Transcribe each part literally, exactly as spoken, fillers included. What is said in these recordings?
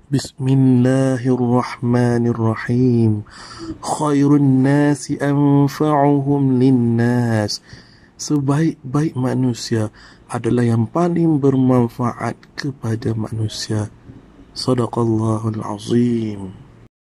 Bismillahirrahmanirrahim. Khairun nasi anfa'uhum linnas. Sebaik-baik manusia adalah yang paling bermanfaat kepada manusia. Sadaqallahul azim.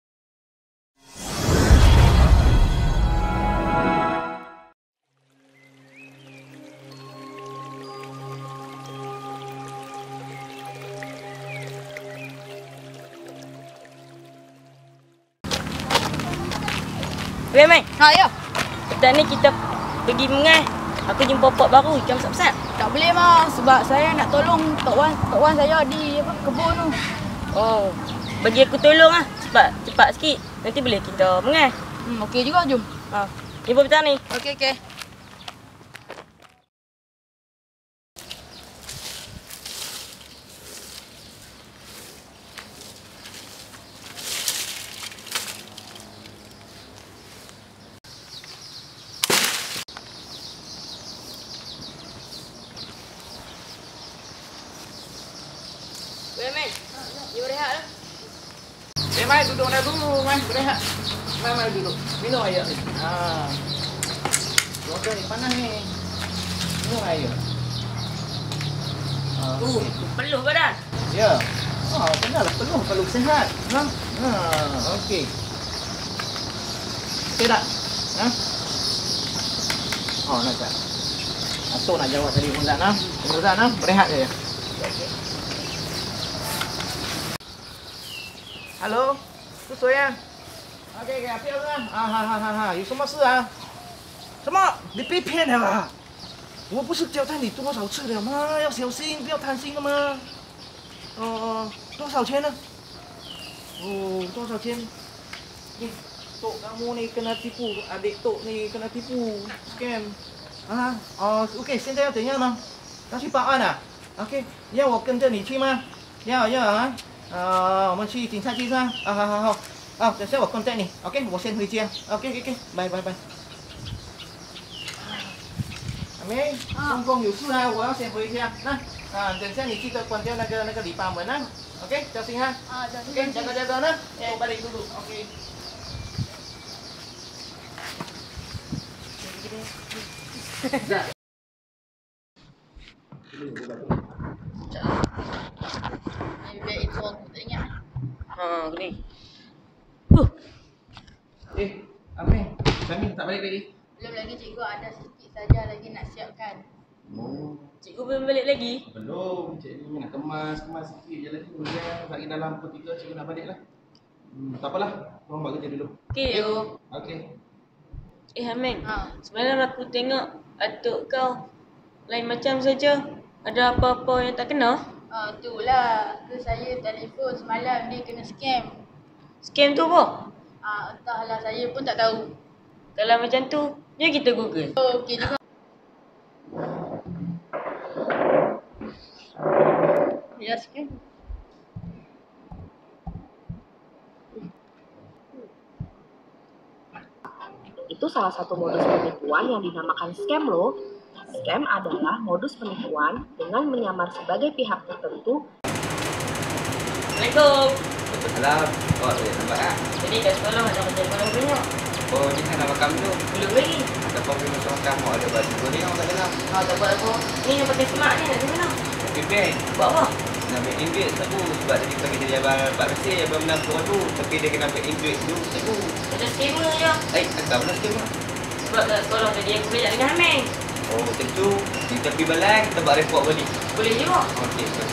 Weh, Mai. Ha, ya. Petang ni kita pergi mengai. Aku jumpa pok baru, jom besar-besar. Tak boleh, Mak. Sebab saya nak tolong Tok Wan, Tok Wan saya di apa, kebun tu. Oh, bagi aku tolong ah. Cepat, cepat sikit. Nanti boleh kita mengai. Hmm, okey juga, jom. Ha. Jumpa petang ni. Okey, okey. Weh, Mai. You berehat lah. Eh, Mai, duduk dah dulu, Mai. Berehat. Mai, Mai, duduk. Minum air ni. Ha. Cuaca ni panas ni. Minum air. Ha. Uh, peluh badan. Ya. Ha, kenalah peluh kalau sihat. Ha. Ha, okey. Okey tak? Ha? Oh, nak tak? Atuk nak jawab tadi pun tak, nah. Tunggu tak, nah. Berehat je. Hello， 是谁呀、啊？ OK， 给他票上。啊哈哈哈哈，有什么事啊？什么？你被骗了啊？我不是交代你多少次了吗？要小心，不要贪心的吗？哦哦，多少钱呢？哦，多少钱？你Tok kamu ni kena tipu, adik Tok ni kena tipu, scam. Ah，哦 ，OK， 现在要怎样呢？要去报案啊 ？OK， 要我跟着你去吗？要要啊。啊，我们去警察局上。啊，好好好，啊，等下我 contact 你 ，OK， 我先回家 ，OK OK OK， 拜拜拜。阿妹，公公有事啊，我要先回家。那啊，等下你记得关掉那个那个篱笆门啊 ，OK， 小心啊。 啊，小心。 OK， jaga jaga 呢，我balik dulu， OK。 Biar itu aku tak ingat. Ha, ni. Huh. Eh, Amir, Syamil tak balik lagi? Belum lagi, cikgu ada sikit saja lagi nak siapkan. Oh, Cikgu belum balik lagi? belum. Cikgu nak kemas, kemas sikit je lagi. Kemudian lagi dalam pukul tiga cikgu nak balik lah. Hmm, tak apalah, korang buat kerja dulu. Okey. Okey. Eh, Ameng. Ha. Semalam aku tengok atuk kau lain macam saja. Ada apa-apa yang tak kena? Ah, itulah. Ke saya telefon semalam dia kena scam. Scam tu apa? Ah, entahlah, saya pun tak tahu. Kalau macam tu, jom kita Google. Oh, okey juga. Ya, scam. Itu salah satu modus penipuan yang dinamakan scam loh. Scam adalah modus penipuan dengan menyamar sebagai pihak tertentu. Assalamualaikum. Alam, oh saya nampak tak? Jadi kat sekolah ada macam mana banyak? Oh, jangan nak makan dulu. Belum lagi. Ada problem macam kamu ada baju goreng orang tak kenal. Ha, tak buat apa. Ni yang pakai semak ni nak ke mana? Bebek. Buat apa? Nak ambil invite tu sebab tadi pagi jadi abang Pak Resih, abang menang tu. Tapi dia kena ambil invite dulu. Cikgu. Ada scammer je. Eh, tak mana sikit mana? Sebab kat sekolah tadi aku belajar dengan Ameng. Oh, tentu. Di tepi balai kita buat report balik. Boleh juga. Okey, baik.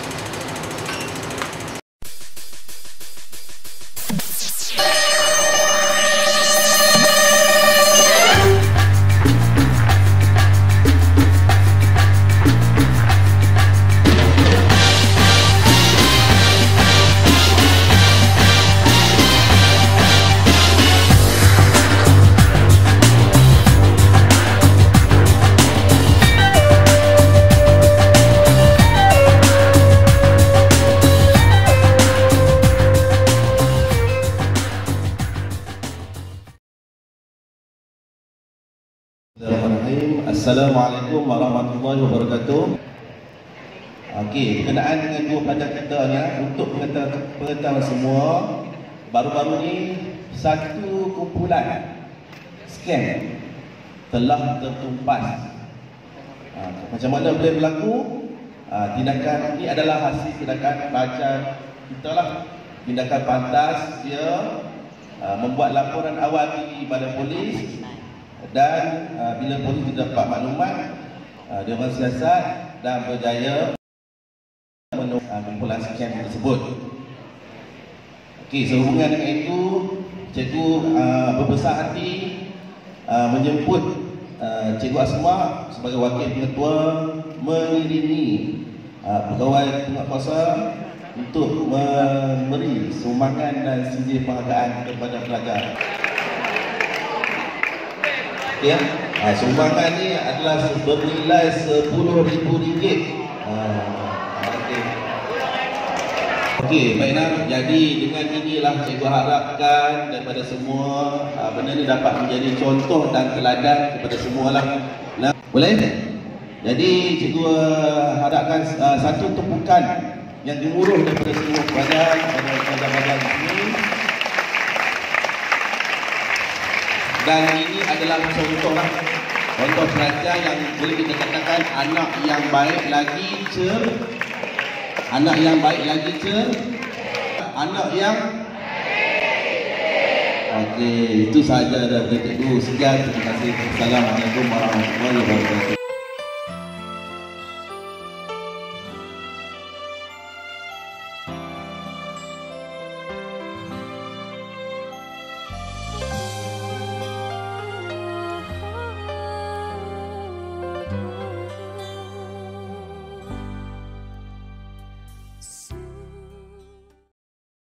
Bismillahirrahmanirrahim. Assalamualaikum warahmatullahi wabarakatuh. Okey, berkenaan dengan dua pelajar kita ni, untuk pengetahuan semua, baru-baru ni satu kumpulan scam telah tertumpas. Ha, macam mana boleh berlaku? Ha, tindakan ini adalah hasil tindakan pelajar kita lah. Tindakan pantas dia uh, membuat laporan awal di badan polis, dan uh, bila polis dapat maklumat, uh, dia orang siasat dan berjaya kumpulan scam tersebut. Okey, sehubungan dengan itu, cikgu uh, berbesar hati uh, menjemput uh, Cikgu Asma sebagai wakil pengetua mengiringi uh, pegawai penguatkuasa untuk memberi sumbangan dan sijil penghargaan kepada pelajar. Okey, ya? uh, sumbangan ni adalah bernilai sepuluh ribu ringgit. Uh, Okey, baiklah. Jadi dengan inilah cikgu harapkan daripada semua uh, benda ni dapat menjadi contoh dan teladan kepada semua lah. Nah, boleh? Jadi cikgu uh, harapkan uh, satu tumpukan yang gemuruh daripada semua kepada pelajar-pelajar di sini. Dan ini adalah contoh lah. Contoh pelajar yang boleh kita katakan anak yang baik lagi cer Anak yang baik lagi ke? Anak yang Okey, itu sahaja dari cikgu. Sekian, terima kasih. Assalamualaikum warahmatullahi wabarakatuh.